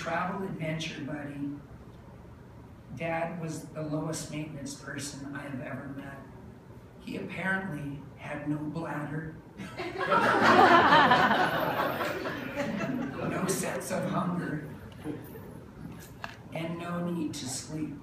travel adventure buddy. Dad was the lowest maintenance person I have ever met. He apparently had no bladder, no sense of hunger, and no need to sleep.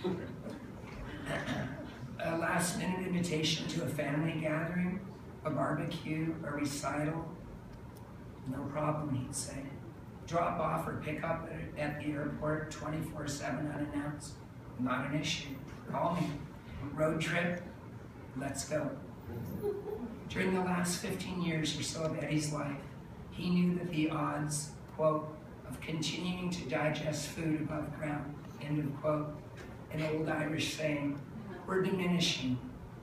A last-minute invitation to a family gathering, a barbecue, a recital, no problem, he'd say. Drop off or pick up at the airport 24/7 unannounced, not an issue. Call me. Road trip, let's go. During the last 15 years or so of Eddie's life, he knew that the odds, quote, of continuing to digest food above ground, end of quote, an old Irish saying, were diminishing.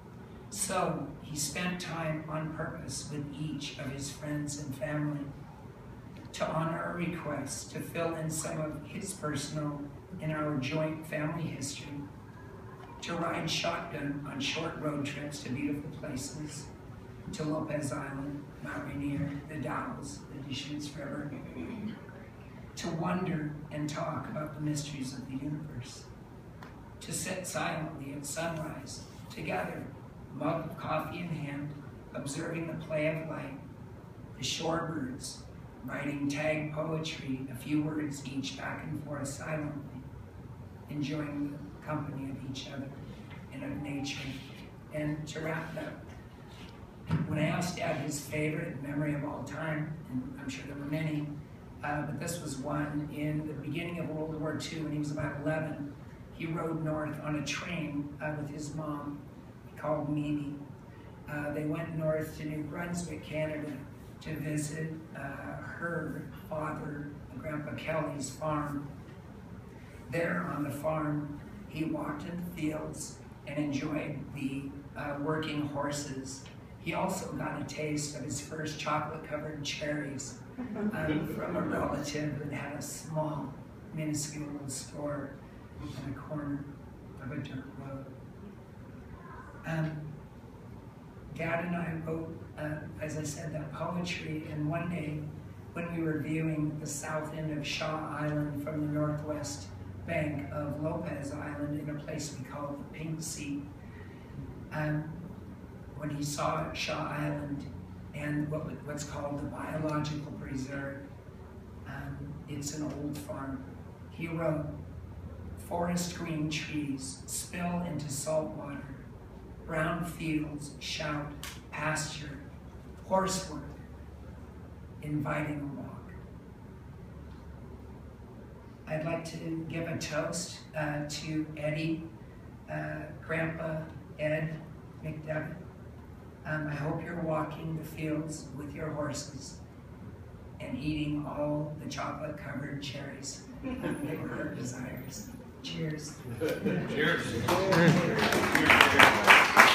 So he spent time on purpose with each of his friends and family to honor a request to fill in some of his personal and our joint family history, to ride shotgun on short road trips to beautiful places, to Lopez Island, Mount Rainier, the Dalles, the Deschutes River, to wonder and talk about the mysteries of the universe, to sit silently at sunrise, together, mug of coffee in hand, observing the play of light, the shorebirds, writing tag poetry, a few words each back and forth silently, enjoying the company of each other and of nature. And to wrap it up, when I asked Dad his favorite memory of all time, and I'm sure there were many, but this was one in the beginning of World War II when he was about 11. He rode north on a train with his mom, called Mimi. They went north to New Brunswick, Canada, to visit her father, Grandpa Kelly's farm. There on the farm, he walked in the fields and enjoyed the working horses. He also got a taste of his first chocolate-covered cherries from a relative that had a small, minuscule store in a corner of a dirt road. Dad and I wrote, as I said, that poetry, and one day when we were viewing the south end of Shaw Island from the northwest bank of Lopez Island in a place we call the Pink Sea, when he saw Shaw Island and what's called the biological preserve, it's an old farm. He wrote, forest green trees spill into salt water, brown fields shout pasture, horsework inviting a walk. I'd like to give a toast to Eddie, Grandpa Ed McDevitt. I hope you're walking the fields with your horses and eating all the chocolate-covered cherries that were their desires. Cheers. Cheers. Cheers.